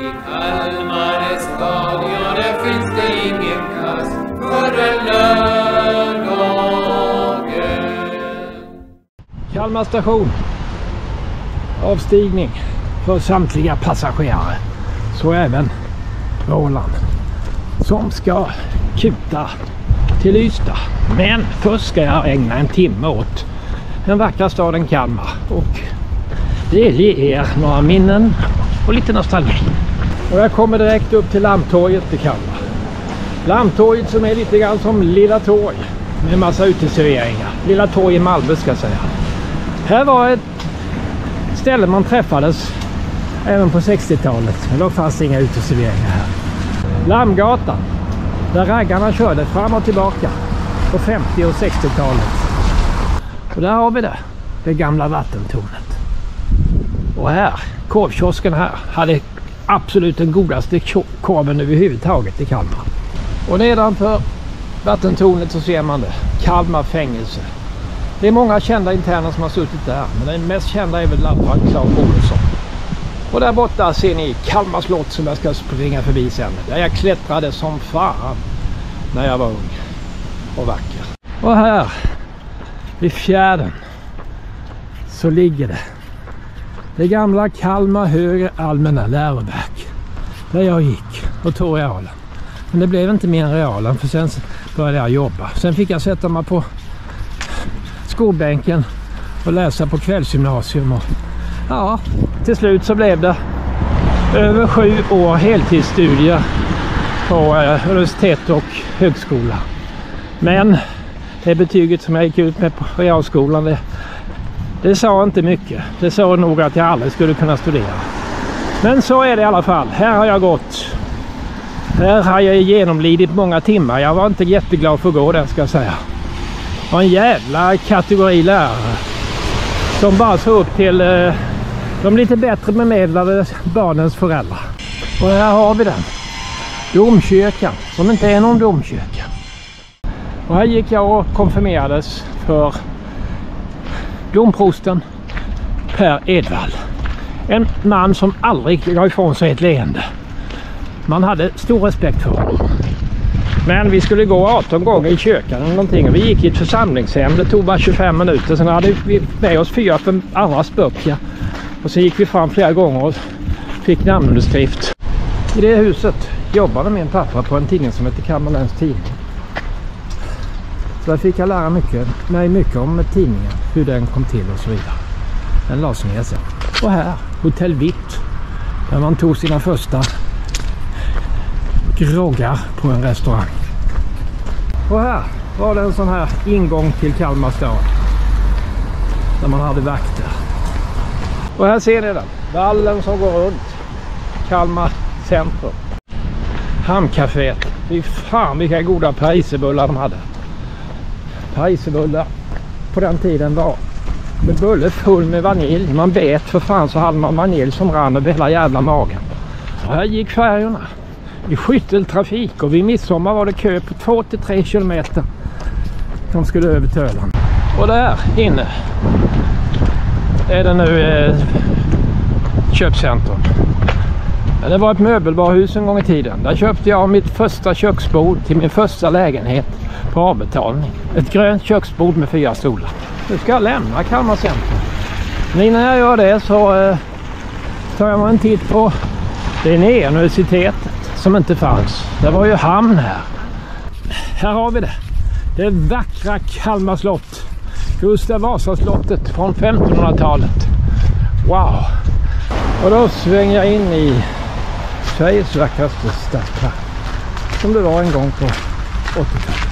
I Kalmar stadion finns det ingen kass förrän lördagen. Kalmar station. Avstigning för samtliga passagerare. Så även Roland som ska kuta till Ystad. Men först ska jag ägna en timme åt den vackra staden Kalmar och det ger några minnen och lite nostalgi. Och jag kommer direkt upp till Lammtorget i Kalmar. Lammtorget som är lite grann som Lilla Torg med massa uteserveringar. Lilla Torg i Malmö ska jag säga. Här var ett ställe man träffades även på 60-talet. Men då fanns inga uteserveringar här. Lammgatan, där raggarna körde fram och tillbaka på 50- och 60-talet. Och där har vi det gamla vattentornet. Och här, korvkiosken här, hade absolut den godaste korven överhuvudtaget i Kalmar. Och nedanför vattentornet så ser man det, Kalmar fängelse. Det är många kända interner som har suttit där, men den mest kända är väl Lappland Claes Olsson. Och där borta ser ni Kalmar slott som jag ska springa förbi sen. Där jag klättrade som fan när jag var ung och vacker. Och här vid fjärden så ligger det gamla Kalmar högre allmänna läroverk. Där jag gick och tog realen. Men det blev inte mer än realen för sen började jag jobba. Sen fick jag sätta mig på skolbänken och läsa på kvällsgymnasium. Och ja, till slut så blev det över 7 år heltidsstudier på universitet och högskola. Men det betyget som jag gick ut med på realskolan, det sa inte mycket. Det sa nog att jag aldrig skulle kunna studera. Men så är det i alla fall. Här har jag gått. Här har jag genomlidit många timmar. Jag var inte jätteglad för att gå där ska jag säga. Det var en jävla kategori lärare som bara så upp till de lite bättre bemedlade barnens föräldrar. Och här har vi den. Domkyrkan, som inte är någon domkyrka. Och här gick jag och konfirmerades för domprosten Per Edvall. En man som aldrig gav ifrån sig ett leende. Man hade stor respekt för honom. Men vi skulle gå 18 gånger i kyrkan eller någonting. Och vi gick i ett församlingshem. Det tog bara 25 minuter. Sen hade vi med oss 4 andra spökja. Och så gick vi fram flera gånger och fick namnunderskrift. I det huset jobbade min pappa på en tidning som heter Kalmar Läns Tidning. Så där fick jag lära mig mycket om tidningen. Hur den kom till och så vidare. Den lades ner sen. Och här, Hotell Vitt. Där man tog sina första groggar på en restaurang. Och här var det en sån här ingång till Kalmar stad. Där man hade vakter. Och här ser ni den. Vallen som går runt. Kalmar centrum. Hamncaféet. Fy fan vilka goda pariserbullar de hade. Pariserbullar på den tiden var med bulle full med vanilj. Man bet för fan så hade man vanilj som rann över hela jävla magen. Och här gick färgerna i skytteltrafik och vid midsommar var det kö på 2-3 kilometer. De skulle över Töland. Och där inne är det nu köpcentrum. Det var ett möbelvaruhus en gång i tiden. Där köpte jag mitt första köksbord till min första lägenhet på avbetalning. Ett grönt köksbord med 4 stolar. Nu ska jag lämna Kalmar centrum. Men innan jag gör det så tar jag en titt på Linnéuniversitetet som inte fanns. Det var ju hamn här. Här har vi det. Det vackra Kalmar slott. Gustav Vasa-slottet från 1500-talet. Wow! Och då svänger jag in i Sveriges vackraste stadspark. Som det var en gång på 80-talet.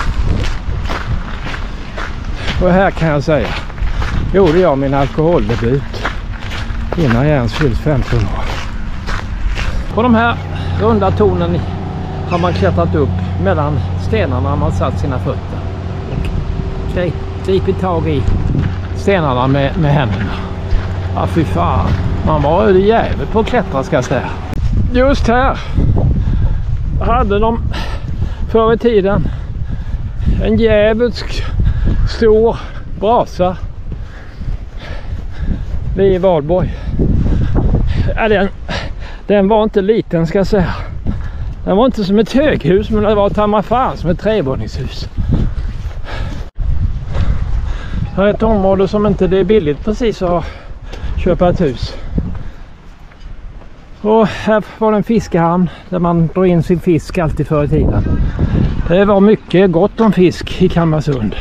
Och här kan jag säga, gjorde jag min alkoholdebut innan jag ens fyllt 15 år. På de här runda tornen har man klättrat upp mellan stenarna när man satt sina fötter. Och gripit tag i stenarna med händerna. Ja fy fan, man var ju jävel på att klättra ska jag säga. Just här hade de förr i tiden en djävulsk stor brasa vid Valborg. Den var inte liten, ska jag säga. Den var inte som ett höghus, men det var tamma fan som ett trevåningshus. Det är ett område som inte det är billigt precis att köpa ett hus. Och här var det en fiskehamn där man drog in sin fisk alltid förr i tiden. Det var mycket gott om fisk i Kalmarsund.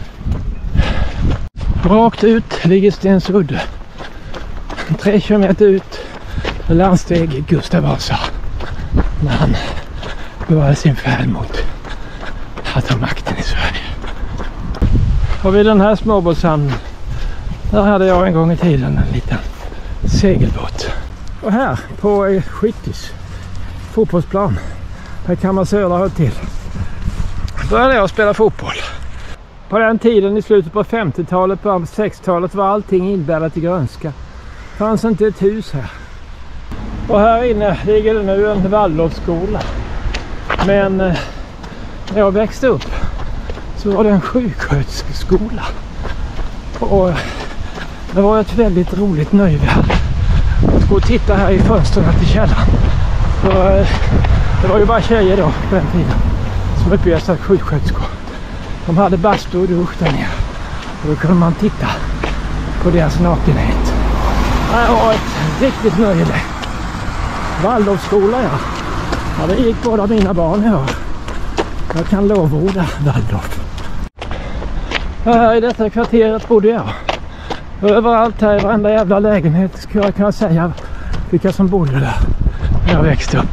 Rakt ut ligger Stensudde. 3 kilometer ut landsteg Gustav Vasa. När han började sin färd mot att ta makten i Sverige. Och vid den här småbåtshamnen, där hade jag en gång i tiden en liten segelbåt. Och här på Skyttis fotbollsplan, här kan man södra höra till, började jag spela fotboll. På den tiden i slutet på 50-talet, på 60-talet var allting inbäddat i grönska. Det fanns inte ett hus här. Och här inne ligger det nu en Waldorfskola. Men när jag växte upp så var det en sjuksköterskeskola. Och det var ett väldigt roligt nöje att gå och titta här i fönstren till källaren. Så det var ju bara tjejer då på den tiden som uppgivs att sjuksköterskor. De hade bastu och dusch där nere. Och då kunde man titta på deras nakenhet. Det var ett riktigt nöje det. Waldorfskola, ja. Ja, det gick båda mina barn här. Jag kan lovorda Waldorf. Här i detta kvarteret bodde jag. Överallt här i varenda jävla lägenhet skulle jag kunna säga vilka som bodde där när jag växte upp.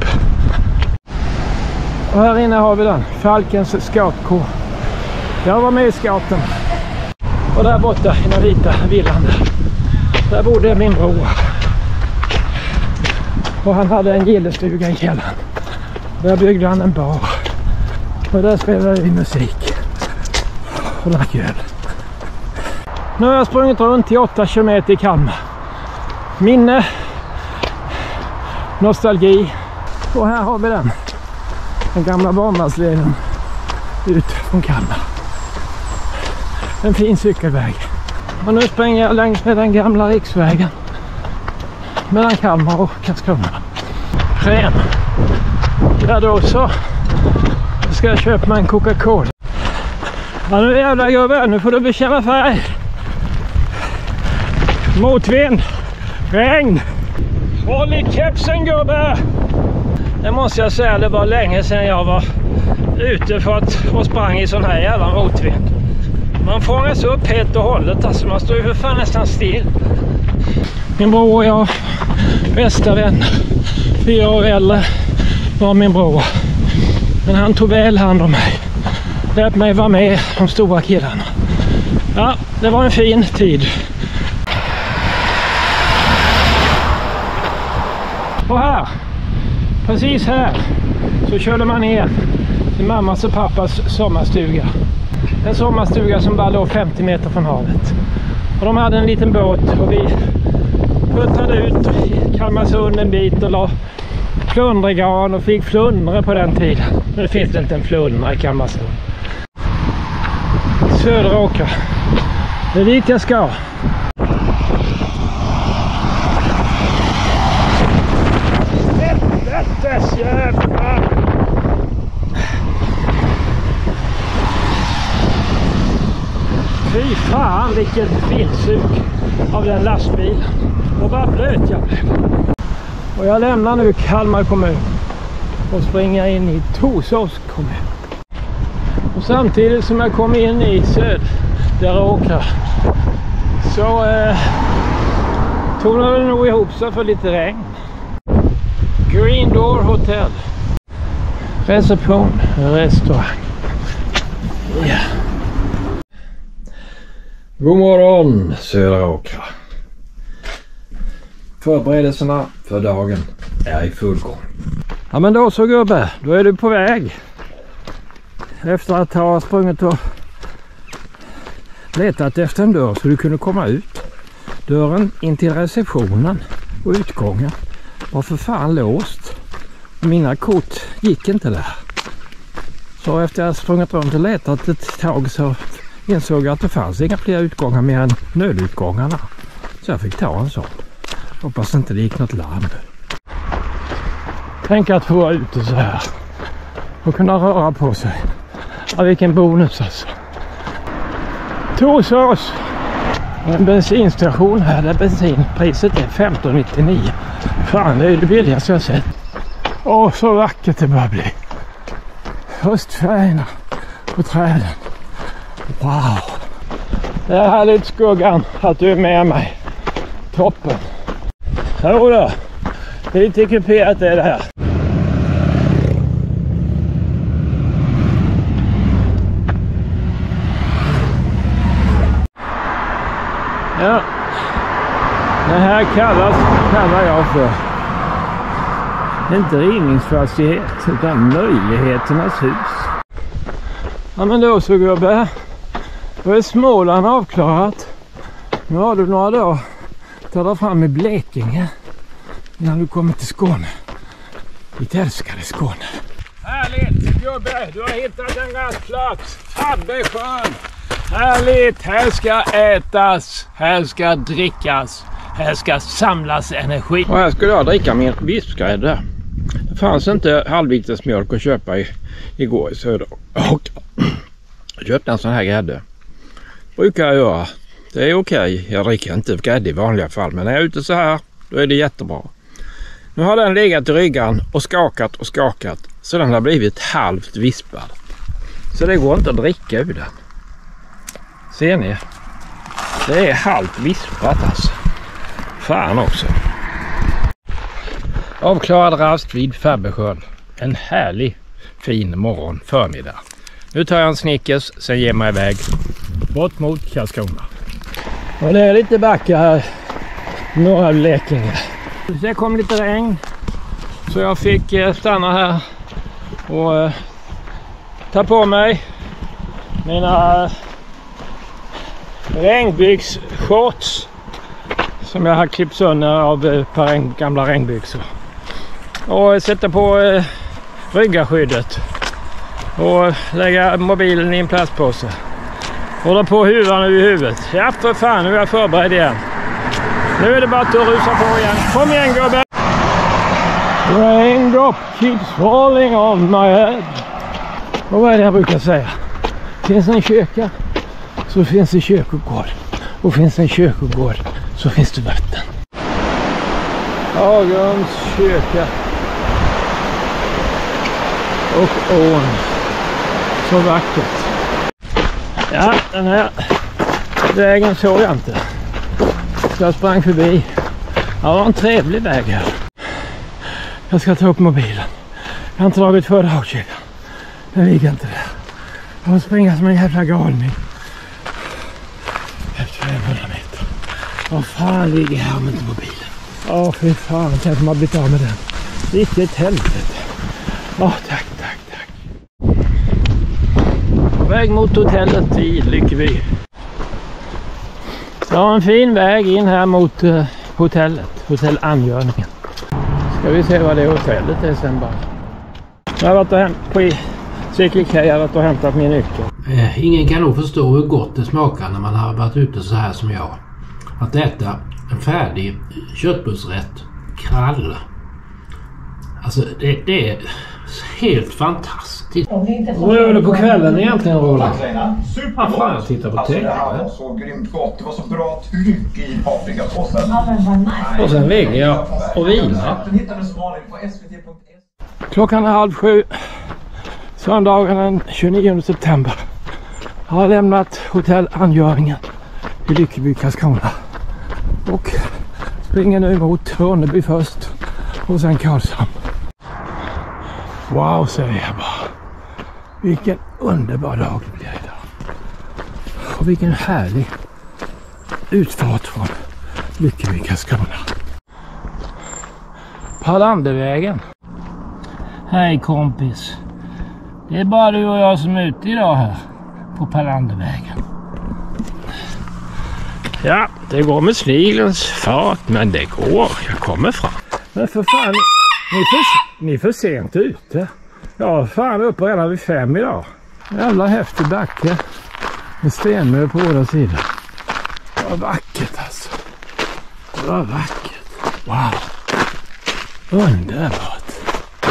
Och här inne har vi den, Falkens scoutkår. Jag var med i scouten. Och där borta i den vita villan där bodde min bror. Och han hade en gillestuga i källaren. Där byggde han en bar. Och där spelade vi musik. Och drack öl. Nu har jag sprungit runt i 8 kilometer i Kalmar. Minne. Nostalgi. Och här har vi den. Den gamla barnvagnsvägen ut från Kalmar. En fin cykelväg. Och nu springer jag längs med den gamla riksvägen. Mellan Kalmar och Karlskrona. Ren. Ja då så. Ska jag köpa mig en Coca-Cola. Ja nu jävla gubbe, nu får du bekänna färg. Motvind. Regn. Håll i kepsen gubbe. Det måste jag säga, det var länge sedan jag var ute för att och sprang i sån här jävla motvind. Man fångas upp helt och hållet, alltså man står ju för fan nästan still. Min bror och jag, bästa vänner, 4 år äldre var min bror. Men han tog väl hand om mig. Lät mig vara med de stora killarna. Ja, det var en fin tid. Och här, precis här, så körde man ner till mammas och pappas sommarstuga. En sommarstuga som bara låg 50 meter från havet. Och de hade en liten båt och vi puttade ut i Kalmarsund en bit och la flundregarn och fick flundre på den tiden. Nu finns det inte en flundra i Kalmarsund. Söderåkra. Det är dit jag ska. Helvetes jävlar! Fy fan vilket vildsug av den lastbilen. Och vad blöt jag blev. Och jag lämnar nu Kalmar kommun och springer in i Torsås kommun. Och samtidigt som jag kommer in i Söderåkra så tonade det nog ihop sig för lite regn. Green Door Hotel. Reception, restaurang. Ja. God morgon Söderåkra. Förberedelserna för dagen är i full gång. Ja men då så gubbe, då är du på väg. Efter att ha sprungit och letat efter en dörr så du kunde komma ut. Dörren in till receptionen och utgången var för fan låst. Mina kort gick inte där. Så efter att jag sprungit runt och letat ett tag så insåg jag att det fanns inga fler utgångar mer än nödutgångarna. Så jag fick ta en sån. Hoppas inte det gick något larm. Tänk att få vara ute så här och kunna röra på sig. Ja, vilken bonus alltså. Torsås. En bensinstation här där bensinpriset är 15,99. Fan, det är det billigaste jag sett. Åh, så vackert det börjar bli. Höstfärgerna på träden. Wow. Det är härligt skuggan att du är med mig. Toppen. Jodå. Det är lite kuperat det här. Ja. Det här kallar jag för en drivningsfastighet utan möjligheternas hus. Ja, men då så gubbe. Då är Småland avklarat. Nu har du några dagar att ta fram i Blekinge innan du kommer till Skåne. Ditt älskade Skåne. Härligt gubbe, du har hittat en rastplats. Fabbesjön. Härligt, här ska ätas, här ska drickas, här ska samlas energi. Och här skulle jag dricka min vispgrädde. Det fanns inte halvviktesmjölk att köpa igår i Söder. Och jag köpte en sån här grädde. Brukar jag göra. Det är okej. Jag dricker inte grädde i vanliga fall. Men när jag är ute så här, då är det jättebra. Nu har den legat i ryggan och skakat och skakat. Så den har blivit halvt vispad. Så det går inte att dricka ur den. Ser ni? Det är halvt vispat alltså. Fan också. Avklarad rast vid Fabbesjön. En härlig fin morgon förmiddag. Nu tar jag en Snickers, sen ger mig iväg bort mot Karlskrona. Och det är lite backar här. Norra Blekinge. Det kom lite regn. Så jag fick stanna här och ta på mig mina regnbyxshorts som jag har klippt sönder av ett par gamla regnbyxor. Och sätta på ryggarskyddet och lägga mobilen i en plastpåse. Hålla på huvan över huvudet. Ja för fan, nu är jag förberedd igen. Nu är det bara att rusa på igen. Kom igen gubben! Raindrop keeps falling on my head. Och vad är det jag brukar säga? Finns en kyrka så finns det kyrkogård. Och finns en kyrkogård så finns det vatten. Hagrums kyrka. Och ån. Så vackert. Ja, den här vägen såg jag inte. Så jag sprang förbi. Ja, det var en trevlig väg här. Jag ska ta upp mobilen. Jag har inte dragit för dragkedjan. Den ligger inte där. Jag får springa som en jävla galning. Efter 500 meter. Vad fan ligger här om inte mobilen? Åh, fy fan. Tänk om man blivit av med den. Vilket helvete. Åh, tack. På väg mot hotellet i Lyckeby. Ja, en fin väg in här mot hotellet. Hotell Angörningen. Ska vi se vad det hotellet är sen bara. Jag har varit och hämtat på Cykelkaj, jag har varit och hämtat min nyckel. Ingen kan nog förstå hur gott det smakar när man har varit ute så här som jag. Att äta en färdig köttbussrätt, krall. Alltså det är helt fantastiskt. Vad gör du på kvällen egentligen, Roland? Vad fan, jag tittar på TV. Det här var så grymt gott. Det var så bra tryck i paprikapåsen. Och sen ligger jag och vilar. Klockan är 6:30. Söndagen den 29 september. Jag har lämnat hotell Angöringen i Lyckeby, Karlskrona. Och springer nu mot Ronneby först. Och sen Karlshamn. Wow, säger jag bara. Vilken underbar dag det blir idag. Och vilken härlig utfart från Lyckeby, Karlskrona. Palandervägen. Hej kompis. Det är bara du och jag som är ute idag här på Palandervägen. Ja, det går med snigelns fart, men det går. Jag kommer fram. Men för fan, ni är för sent ute. Ja, fan uppe redan vid 5 idag. Jävla häftig backe. Med stenmö på båda sidor. Det var vackert alltså. Det var vackert. Wow. Underbart.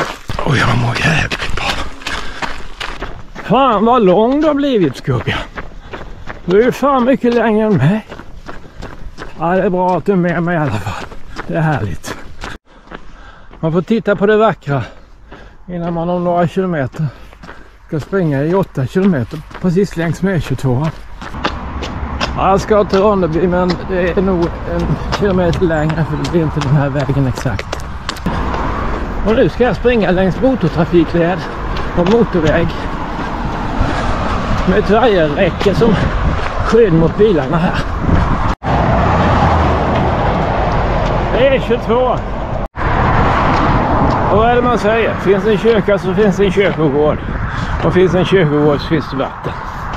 Och jag mår jävligt bra. Fan vad lång du har blivit, Skugga. Du är fan mycket längre än mig. Ja, det är bra att du är med mig i alla fall. Det är härligt. Man får titta på det vackra innan man om några kilometer ska springa i 8 kilometer precis längs med E22. Ja, jag ska till Ronneby, men det är nog en kilometer längre för det blir inte den här vägen exakt. Och nu ska jag springa längs motortrafikled och motorväg med ett vajerräcke som skydd mot bilarna här. Det är E22. Och vad är det man säger? Finns en kyrka så finns en kyrkogård. Och finns en kyrkogård så finns det vatten.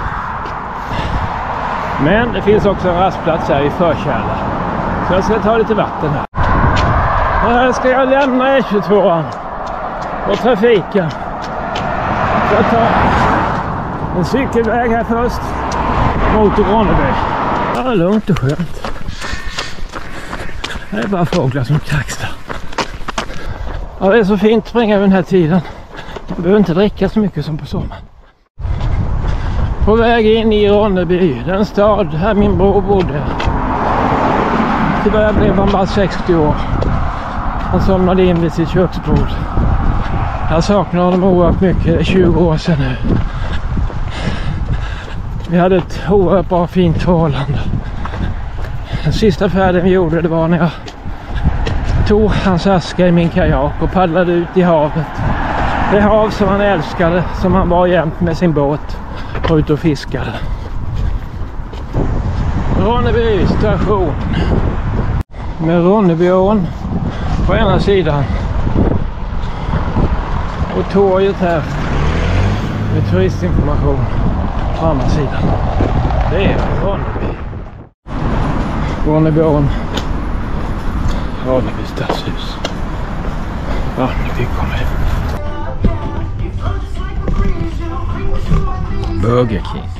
Men det finns också en rastplats här i förkärla. Så jag ska ta lite vatten här. Och här ska jag lämna E22 och trafiken. Jag tar en cykelväg här först mot Ronneby. Ja, lugnt och skönt. Det är bara fåglar som kraxlar. Ja, det är så fint att springa vid den här tiden. Man behöver inte dricka så mycket som på sommaren. På väg in i Ronneby, den stad här min bror bodde. Tyvärr blev han bara 60 år. Han somnade in vid sitt köksbord. Jag saknar honom oerhört mycket, det är 20 år sedan nu. Vi hade ett oerhört bra fint förhållande. Den sista färden vi gjorde, det var när jag tog hans aska i min kajak och paddlade ut i havet. Det hav som han älskade, som han var jämt med sin båt och ut och fiskade. Ronneby station. Med Ronnebyån på ena sidan. Och torget här med turistinformation på andra sidan. Det är Ronneby. Ronnebyån. Ronneby stadshus. Ronneby kommer. Burger King.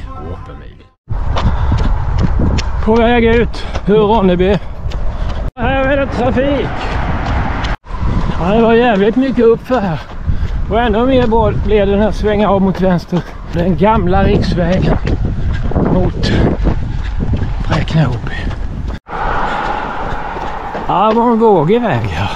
På väg ut ur Ronneby. Här är det trafik. Ja, det var jävligt mycket uppför här. Och ännu mer blev det när jag svänger av mot vänster. Den gamla riksvägen mot Bräkne-Hoby. Ja, det var en vågig väg här.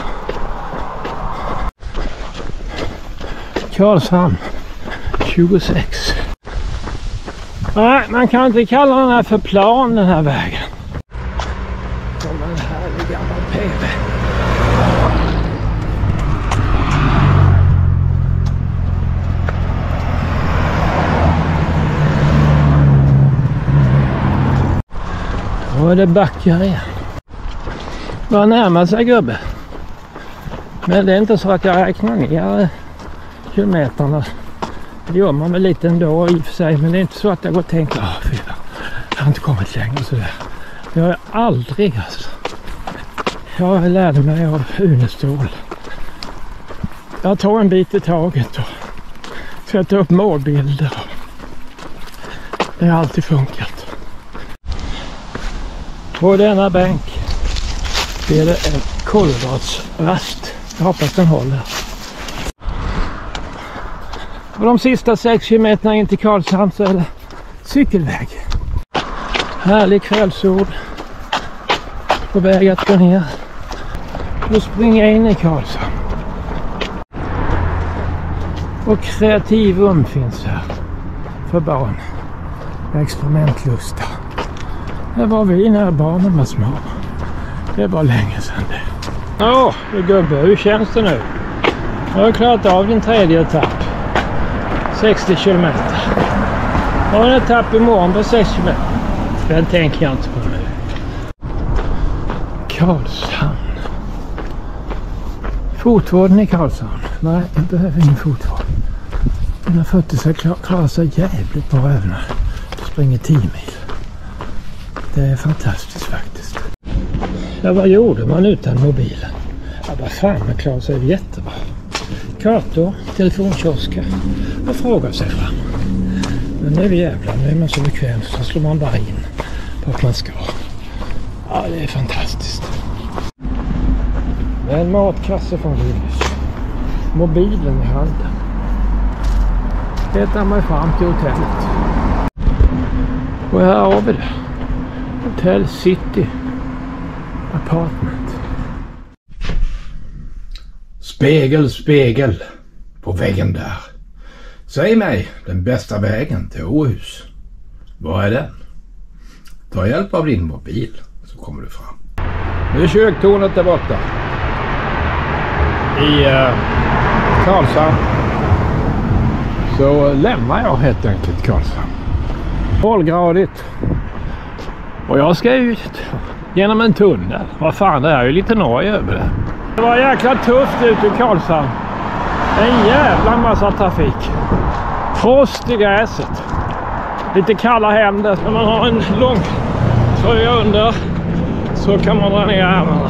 Karlshamn 26. Nej, man kan inte kalla den här för plan, den här vägen. Som en härlig gammal PV. Då är det backar igen. Bara närmar sig, gubbe. Men det är inte så att jag räknar ner kilometerna. Det gör man väl lite ändå i och för sig, men det är inte så att jag går och tänker jag har inte kommit längre sådär. Det har jag aldrig alltså. Jag lärde mig av Unestål. Jag tar en bit i taget och sätter upp målbilder. Det har alltid funkat. På denna bänk är det en kolvatsrast. Jag hoppas den håller. Och de sista 6 kilometerna in till Karlshamn så är det cykelväg. Härlig kvällsord. På väg att gå ner. Och springa in i Karlshamn. Och kreativum finns här. För barn. Experimentlusta. Det var vi när barnen var små. Det var länge sedan det. Ja, gubbe, hur känns det nu? Jag har klarat av din 3:e etapp. 60 kilometer. Jag har en etapp imorgon på 6 kilometer. Den tänker jag inte på nu. Karlshamn. Fotvården i Karlshamn. Nej, jag behöver ingen fotvård. Mina fötter ska klara sig jävligt bra även när jag springer 10 mil. Det är fantastiskt faktiskt. Ja, vad gjorde man utan mobilen? Ja, vad fan, man klarar sig jättebra. Kartor, telefonkiosker och frågar sig fram. Men nu är vi jävlar, nu är man så bekväm så slår man bara in på att man ska. Ja, det är fantastiskt. En matkasse från Willys. mobilen i handen. Letar mig fram till hotellet. Och här har vi det. Hotel City Apartment. Spegel, spegel på väggen där. Säg mig den bästa vägen till Åhus. Vad är den? Ta hjälp av din mobil så kommer du fram. Nu är kyrktornet där borta. I Karlshamn. Så lämnar jag helt enkelt Karlshamn. 12-gradigt. Och jag ska ut genom en tunnel. Vad fan, det är ju lite Norge över det. Det var jäkla tufft ut i Karlshamn. En jävla massa trafik. Frost i gräset. Lite kalla händer. När man har en lång tröja under så kan man dra ner ärmarna.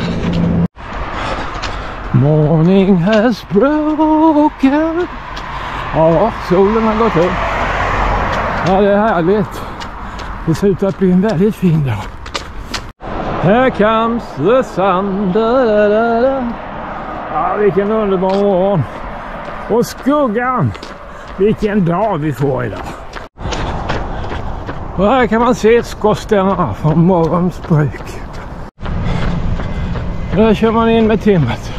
Morning has broken. Ja, solen har gått upp. Ja, det är härligt. Det ser ut att bli en väldigt fin dag. Here comes the sun. Da, da, da, da. Ja, vilken underbar morgon. Och skuggan. Vilken dag vi får idag. Och här kan man se skorstenarna från morgons bruk. Där kör man in med timret.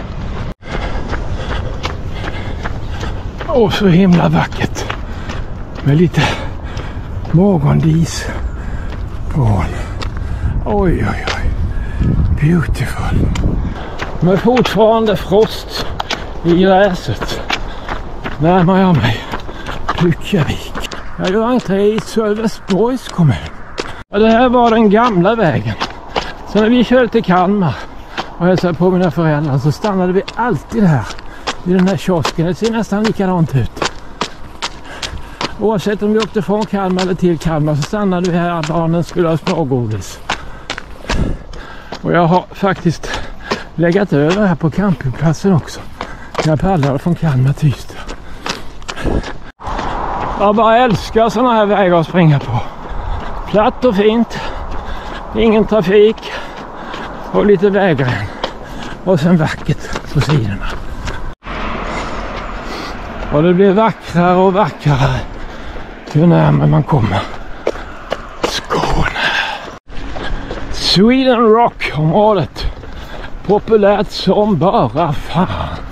Och så himla vackert. Med lite morgondis på. Oj, oj, oj. Beautiful. Men fortfarande frost i gräset. Närmar jag mig Puckavik. Jag gör entré i Sölvesborgs kommun. Ja, det här var den gamla vägen. Så när vi körde till Kalmar och hälsade på mina föräldrar så stannade vi alltid här i den här kiosken. Det ser nästan likadant ut. Oavsett om vi åkte från Kalmar eller till Kalmar så stannade vi här att barnen skulle ha smågodis. Och jag har faktiskt läggat över här på campingplatsen också. Jag paddlade från Kalmar till Ystad. Jag bara älskar sådana här vägar att springa på. Platt och fint. Ingen trafik. Och lite vägren. Och sen vackert på sidorna. Och det blir vackrare och vackrare ju närmare man kommer. Skåne. Sweden Rock-området. Populärt som bara fan.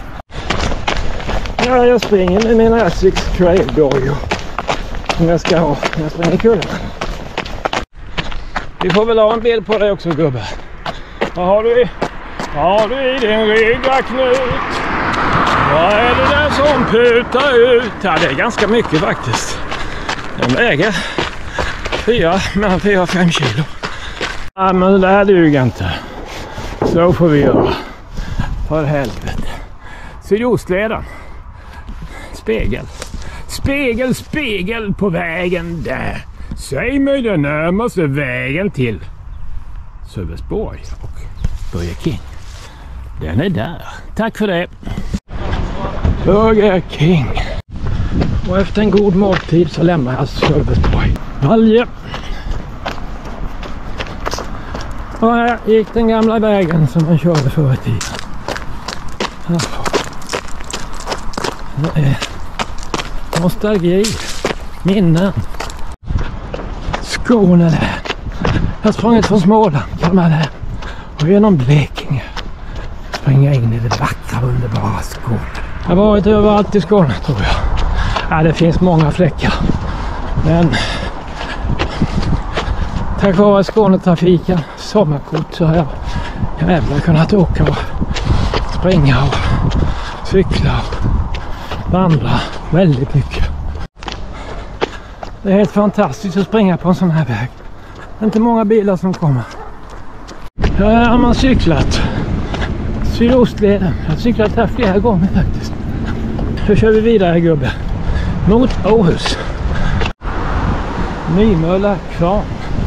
Ja, jag springer med mina Asics Trail Dojo. Som jag ska ha när jag springer kullen. Vi får väl ha en bild på dig också, gubbe. Vad har du i din rygga, Knut? Vad är det där som putar ut? Ja, det är ganska mycket faktiskt. Den väger mellan 4 och 5 kilo. Ja, men det där duger inte. Så får vi göra. För helvete. Sydostleden. Spegel. Spegel, spegel på vägen där. Säg mig den närmaste vägen till Sölvesborg och Burger King. Den är där. Tack för det. Burger King. Och efter en god måltid så lämnar jag Sölvesborg. Valje. Och här gick den gamla vägen som man körde förr i tiden. Det är nostalgi. Minnen. Skåne län. Jag har sprungit från Småland, Kalmar län. Och genom Blekinge. Springa in i det vackra, underbara Skåne. Jag har varit överallt i Skåne, tror jag. Ja, det finns många fläckar. Men tack vare Skånetrafiken, sommarkort, så har jag jävlar kunnat åka och springa och cykla och vandra väldigt mycket. Det är helt fantastiskt att springa på en sån här väg. Det är inte många bilar som kommer. Här har man cyklat. Sydostleden. Jag har cyklat här flera gånger faktiskt. Så kör vi vidare, gubbe. Mot Åhus. Nymölla kran.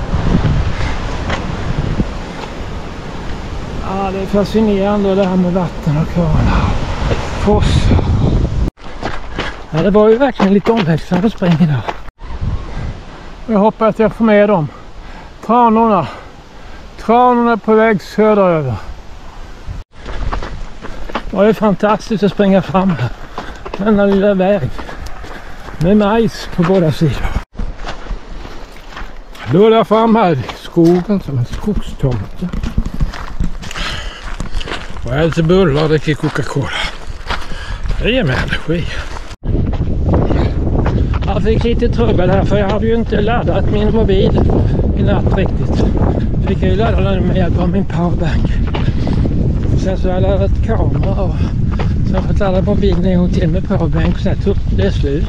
Ja, det är fascinerande det här med vatten och kranar. Foss. Ja, det var ju verkligen lite omväxlande spring idag. Jag hoppas att jag får med dem. Tranorna. Tranorna på väg söderöver. Det var ju fantastiskt att springa fram här. denna lilla väg med majs på båda sidor. Då är det fram här i skogen som en skogstomte. Och jag äter bullar och dricker Coca-Cola. Det ger mig energi. Jag fick lite trubbel här för jag hade ju inte laddat min mobil i natt riktigt. Fick jag ju ladda den med hjälp av min powerbank. Sen så har jag laddat kamera och sen har jag fått ladda mobilen en gång till med powerbank och sen tog det slut.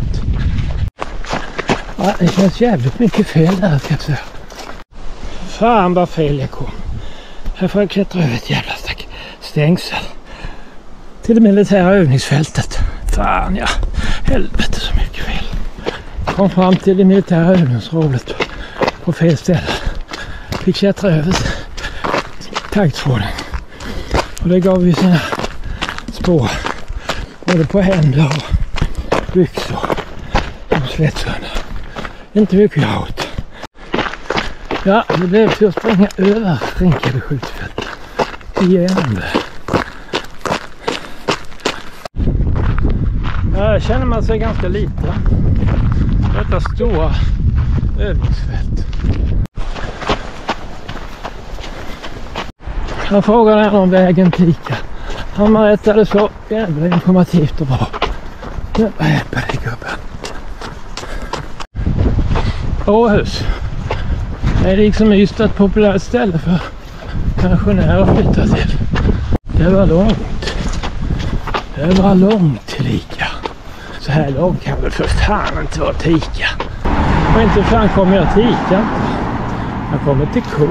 Ja, det känns jävligt mycket fel där ska jag säga. Fan vad fel jag kom. Här får jag klättra över ett jävla stängsel. Till det militära övningsfältet. Fan ja, helvete så mycket fel. Kom fram till det militära övningsrådet på fel ställe. Fick klättra över taggtråden. Och det gav ju sina spår. Både på händer och byxor. Och svetshundar. Inte mycket jag åt. Ja, det blev till att springa över Rinkeby skjutfält. Igen. Här känner man sig ganska liten. Detta stora övningsfält. Jag frågade henne om vägen till Ica. Han berättade så jävla informativt och bra. Nu hjälper det gubben. Åhus. Det är liksom Ystad ett populärt ställe för pensionärer att flytta till. Det var långt. Det var långt till Ica. Så här långt kan väl för fan inte vara till Ica. Och inte fan kommer jag till Ica. Jag kommer till Coop.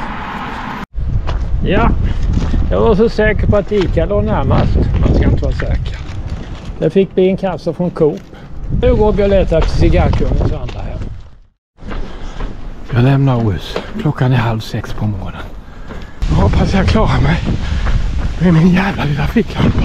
Ja, jag var så säker på att Ica låg närmast. Man ska inte vara säker. Jag fick bli en kassa från Coop. Nu går jag och letar efter cigarrkungens andra hem. Jag lämnar Åhus. Klockan är 5:30 på morgonen. Jag hoppas jag klarar mig med min jävla lilla ficklampa.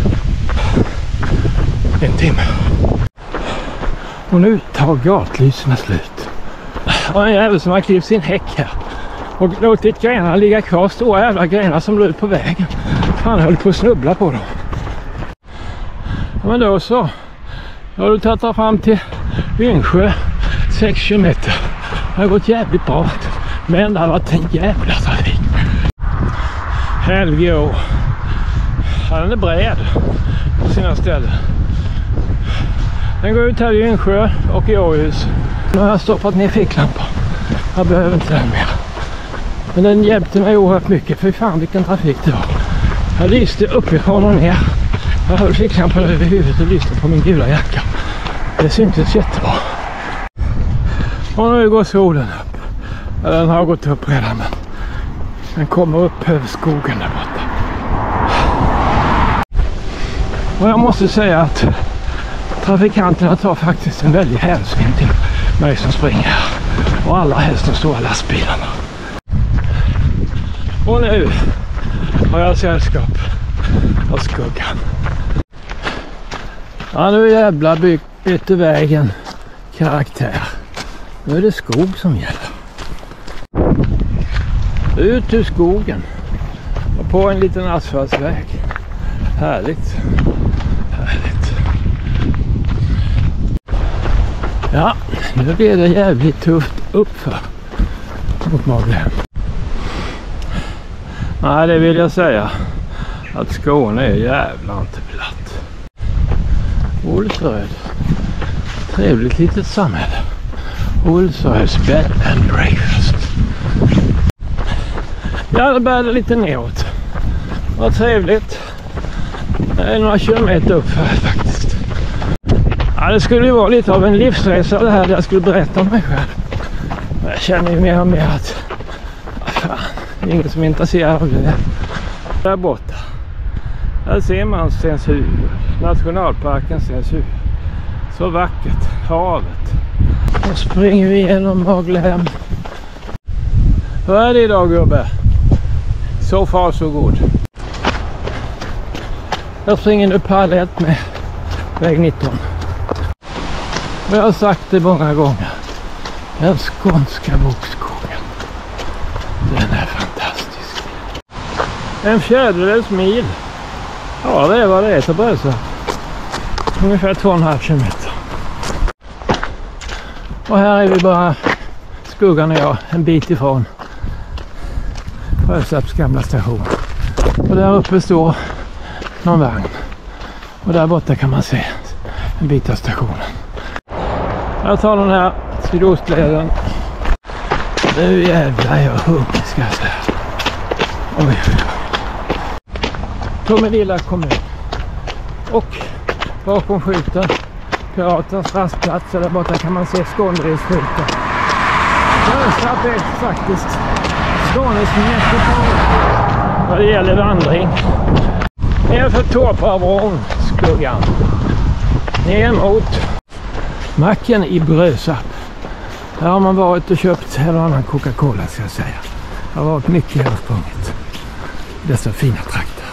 En timme. Och nu tar gatlyserna slut. Och en jävel som har klivit sin häck här. Och låtit grenarna ligga kvar. Stora jävla grenar som låg på vägen. Fan, höll på att snubbla på dem. Ja, men då så. Jag har tagit fram till Vinsjö. 6 kilometer. Det har gått jävligt bra. Men det har varit en jävla trafik. Helgå. Ja, den är bred på sina ställen. Den går ut här i Vinsjö och i Åhus. Nu har jag stoppat ner ficklampan. Jag behöver inte den mer. Men den hjälpte mig oerhört mycket. För fan vilken trafik det var. Jag lyste uppifrån och ner. Jag höll ficklampan över huvudet och lyste på min gula jacka. Det syntes jättebra. Och nu går solen upp. Ja, den har gått upp redan, men den kommer upp över skogen där borta. Och jag måste säga att trafikanterna tar faktiskt en väldigt hänsyn till mig som springer. Och alla helst de stora lastbilarna. Och nu har jag sällskap av skuggan. Ja, nu jävla byter vägen karaktär. Nu är det skog som gäller. Ut ur skogen och på en liten asfaltsväg. Härligt. Härligt. Ja, nu blir det jävligt tufft uppför mot Maglehem. Nej, det vill jag säga att Skåne är jävla inte platt. Olsöred. Trevligt litet samhälle. Olsöeds bed and breakfast. Ja, det började lite neråt. Vad trevligt. Det är några kilometer upp här faktiskt. Ja, det skulle ju vara lite av en livsresa det här där jag skulle berätta om mig själv. Jag känner ju mer och mer att fan, det är ingen som är intresserad av det. Där borta. Där ser man Stenshuvud. Nationalparken Stenshuvud. Så vackert. Havet. Och springer vi igenom Maglehem. Hur är det idag gubbe? So far so good. Jag springer nu parallellt med väg 19. Och jag har sagt det många gånger. Den skånska bokskogen. Den är fantastisk. En fjärdedels mil. Ja, det är vad det är så bra så. ungefär 2,5 kilometer. Och här är vi bara, Skuggan och jag, en bit ifrån Brösarps gamla station. Och där uppe står någon vagn. Och där borta kan man se en bit av stationen. Jag tar den här sydostleden. Nu jävlar jag hungrig ska jag säga. Oj, oj, oj. Tomelilla kommun. Och bakom skylten Piratens rastplats, där borta kan man se Skåneridsskylten. Brösarp är faktiskt Skånes metropol vad det gäller vandring. Nerför Torparbron, Skuggan. Ner mot macken i Brösarp. Här har man varit och köpt en annan Coca-Cola ska jag säga. Det har varit mycket hela sprunget. Dessa fina trakter.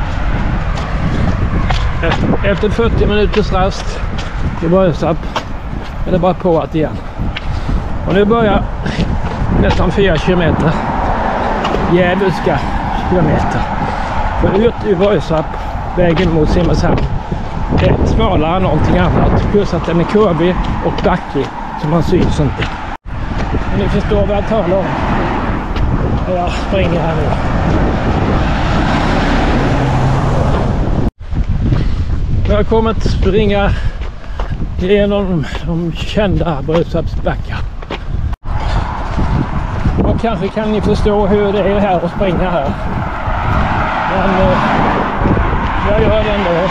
Efter 40 minuters rast i Brösarp är det bara på att igen. Och nu börjar nästan 4 kilometer djävulska kilometer. För ut i Brösarp, vägen mot Simrishamn, är smalare än någonting annat. Plus att den är kurvig och backig så man syns inte. Men ni förstår vad jag talar om. Jag springer här nu. Jag kommer att springa genom de kända Brösarpsbackar. Och kanske kan ni förstå hur det är här att springa här. Men jag gör det ändå.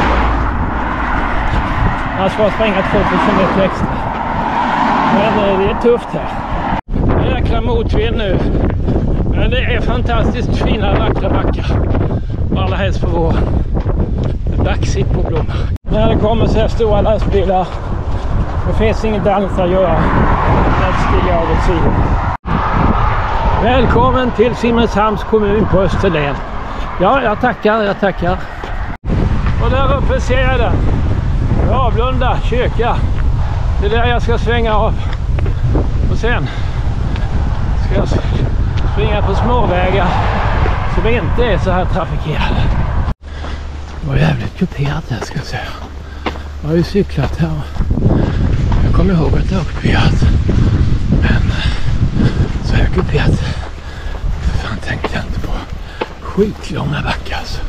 Jag ska springa 2 kilometer extra. Men det är tufft här. Det är jäkla motvind nu. Men det är fantastiskt fina vackra backar. Alla helst på vår backsit på blommor. När det kommer så här stora lastbilar, det finns inget annat att göra än att stiga av åt sidan. Välkommen till Simrishamns kommun på Österlen. Ja, jag tackar. Och där uppe ser jag den. Ravlunda kyrka. Det är där jag ska svänga av. Och sen ska jag springa på småvägar som inte är så här trafikerade. Det var jävligt kuperat här ska jag säga. Jag har ju cyklat här. Jag kommer ihåg att det var kuperat. Men så här kuperat. Fan tänkte jag inte på. Skitlånga backar alltså.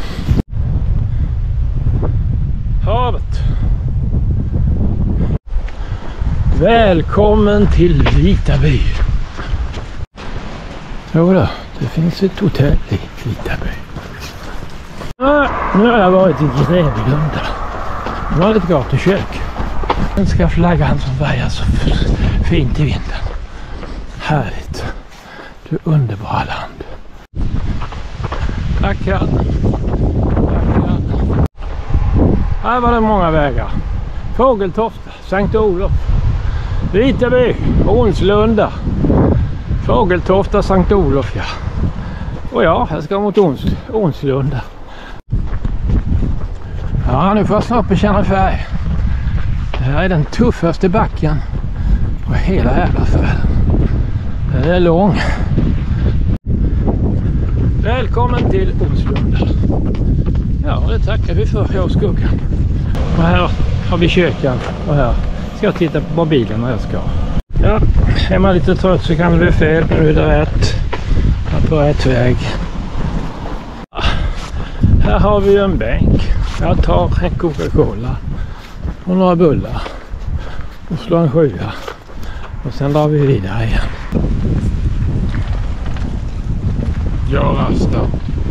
Havet. Välkommen till Vitaby. Jo då, det finns ett hotell i Vitaby. Nu har jag varit i Grevelunda. Det var ett gatukök. Den ska flaggan som vajar så fint i vinden. Härligt. Du underbara land. Tackar. Här var det många vägar. Fågeltofta, Sankt Olof, Vitaby, Onslunda, Fågeltofta, Sankt Olof, ja. Och ja, jag ska mot Onslunda. Ja, nu får jag snart bekänna färg. Det här är den tuffaste backen på hela jävla färden. Den är lång. Välkommen till Onslunda. Ja, det tackar vi för, jag och Skuggan. Och här har vi kyrkan. Och här ska jag titta på mobilen när jag ska. Ja, är man lite trött så kan det bli fel. Nu är det rätt. Jag är på rätt väg. Här har vi en bänk. Jag tar en Coca-Cola och några bullar. Och slår en 7. Och sen drar vi vidare igen. Jag rastar.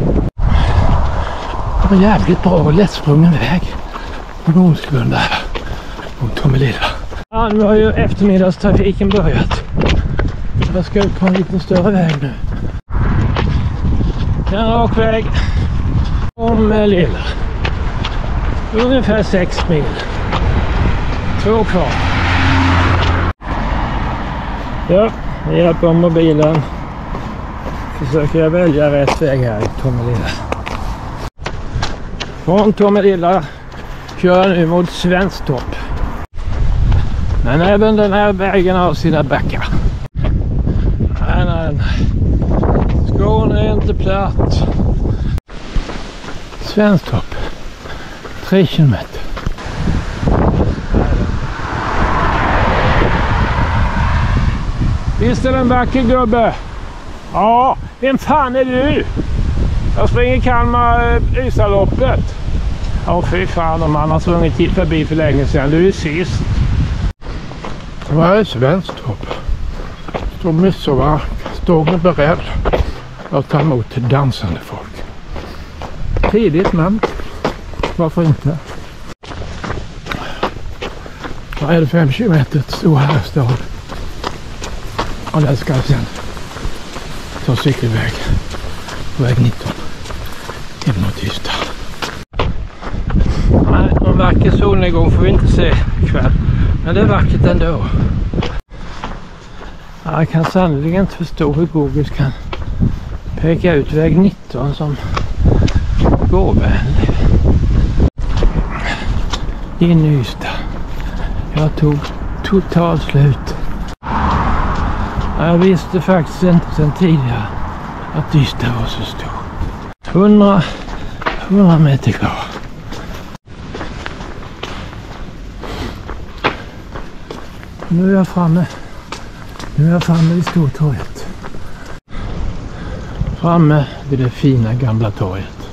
Det var jävligt bra och lättsprungen väg. Och Onslunda här. Och Tomelilla. Ja, nu har ju eftermiddagstrafiken börjat. Jag ska ut på en lite större väg nu. En rak väg. Tomelilla. Ungefär 6 mil. 2 kvar. Ja, med hjälp av mobilen försöker jag välja rätt väg här i Tomelilla. Från Tomelilla kör jag nu mot Svensktorp. Men även den här vägen har sina backar. Nej. Skåne är inte platt. Svensktorp. 3 kilometer. Visst är det en vacker gubbe? Ja, vem fan är du? Jag springer Kalmar Ysaloppet. Ja, fy fan om man har sprungit förbi för länge sedan. Du är sist. Vad är Svenstrup? Står midsommar, står beredd att ta emot dansande folk. Tidigt, men varför inte? Vad är det 5 kilometer till Storhästad? Och där ska jag sen ta cykelväg på väg 19 till Nordtysta. Nej, någon vacker solnedgång får vi inte se ikväll, men det är vackert ändå. Jag kan sannolikt inte förstå hur Google kan peka ut väg 19 som gåvänlig. In i Ystad. Jag tog totalt slut. Jag visste faktiskt inte sedan tidigare att Ystad var så stor. 100 meter kvar. Nu är jag framme. Nu är jag framme vid Stortorget. Framme vid det fina gamla torget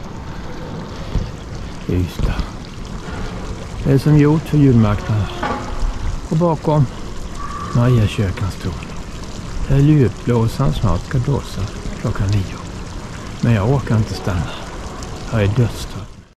i Ystad. Det är som gjort för julmarknaden. Och bakom Mariakyrkan står det. Ljudblåsaren snart ska blåsa klockan 9. Men jag orkar inte stanna. Jag är dödstrött.